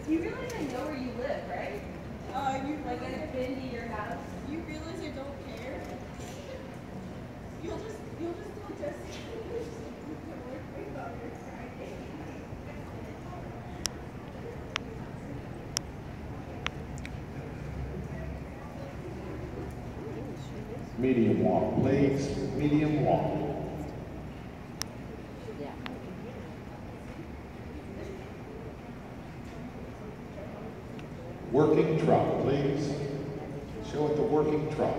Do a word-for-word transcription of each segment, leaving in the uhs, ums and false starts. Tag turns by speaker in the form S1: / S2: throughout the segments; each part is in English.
S1: You realize I know where you live, right?
S2: Uh, you
S1: Like I've been to your house.
S2: You realize I don't care? You'll just, you'll just tell Jesse.
S3: Medium walk, please. Medium walk. Working trot, please. Show it the working trot.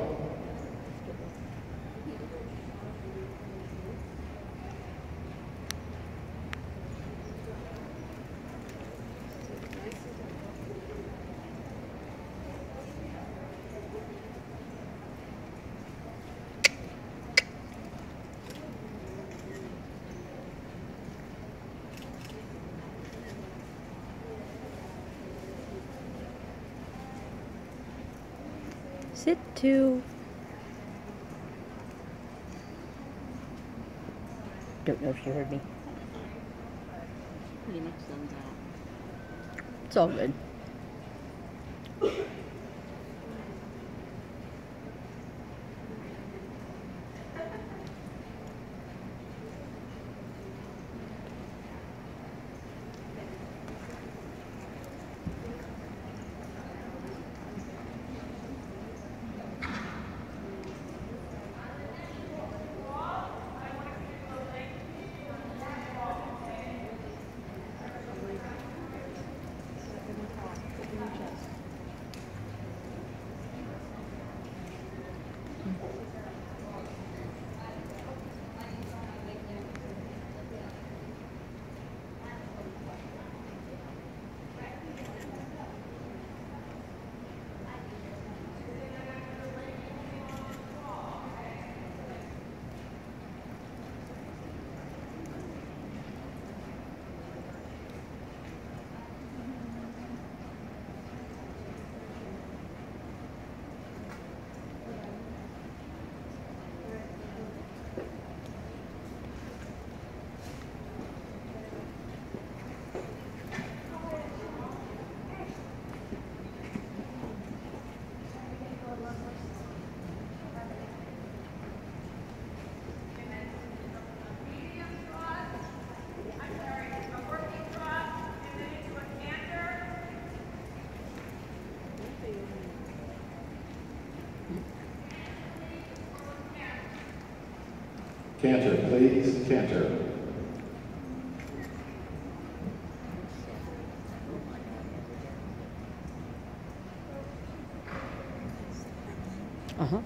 S4: Sit two. Don't know if you heard me.
S5: Pretty much thumbs out.
S4: It's all good.
S3: Canter, please. Canter.
S4: Uh-huh.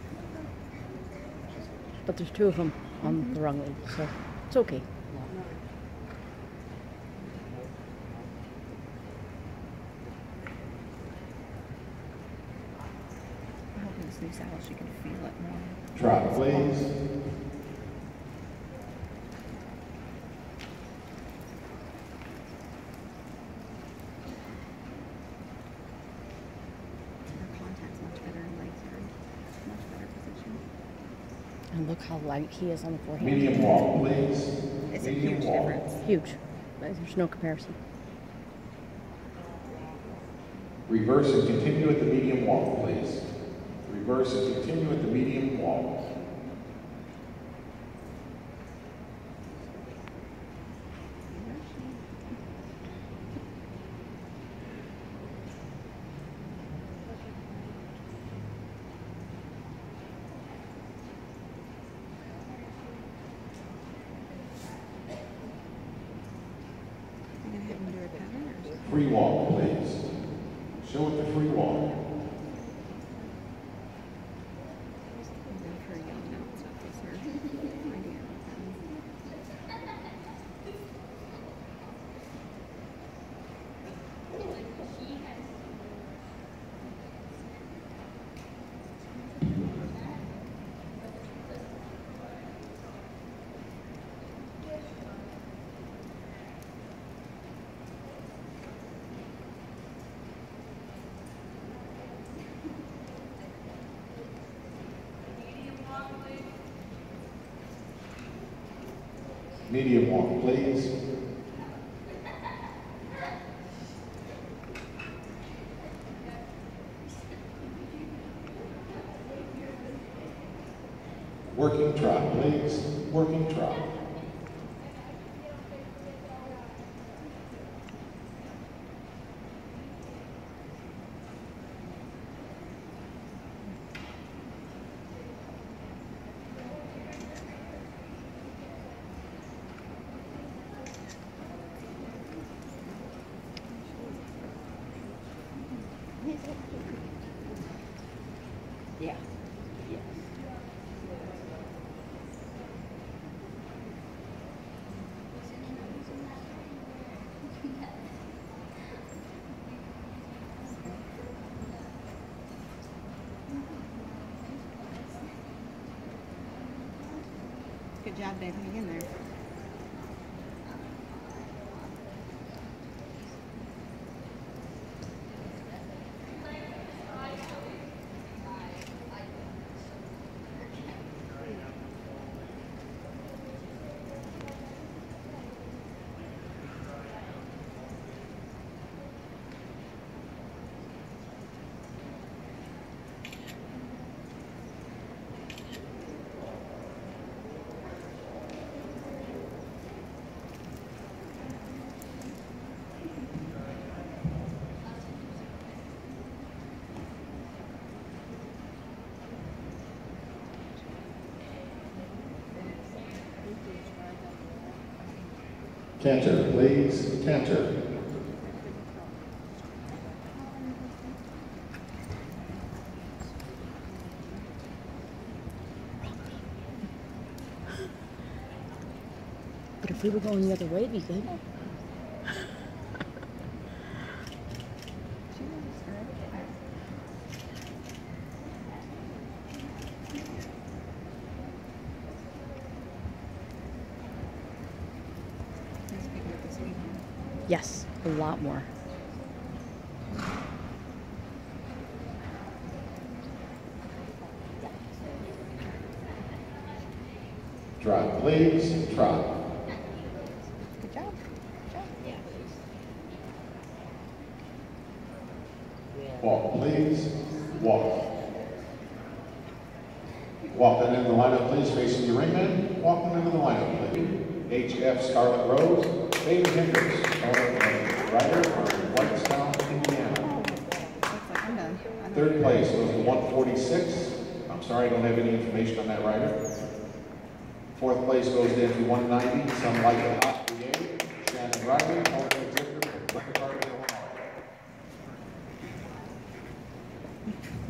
S4: But there's two of them on the wrong leg, so it's okay.
S5: I hope in this new saddle she can feel it more.
S3: Trot, please.
S4: And look how light he is on the forehand.
S3: Medium walk, please.
S5: It's a
S3: Medium
S5: huge
S3: walk.
S5: difference.
S4: Huge. There's no comparison.
S3: Reverse and continue at the medium walk, please. Reverse and continue at the medium walk. Free walk, please. Show it the free walk. Medium walk, please. Working trot, please. Working trot.
S5: Yeah. Yeah. Good job, babe. Hang in there.
S3: Canter, please. Canter.
S4: But if we were going the other way, it'd be good. Yes, a lot more.
S3: Trot, please. Trot.
S5: Good job. Good job. Yeah.
S3: Walk, please. Walk. Walk that into the lineup, please, facing your ringman. Walk them into the lineup, please. H F Scarlet Rose, David Hendricks, rider from Whitestown, Indiana.
S5: Looks like I'm done. I'm
S3: Third
S5: done.
S3: place goes to one forty-six. I'm sorry, I don't have any information on that rider. Fourth place goes to into one ninety, Some Like It Hot Brigade, Shannon Riley, alternate executive from Lincoln Park, Illinois.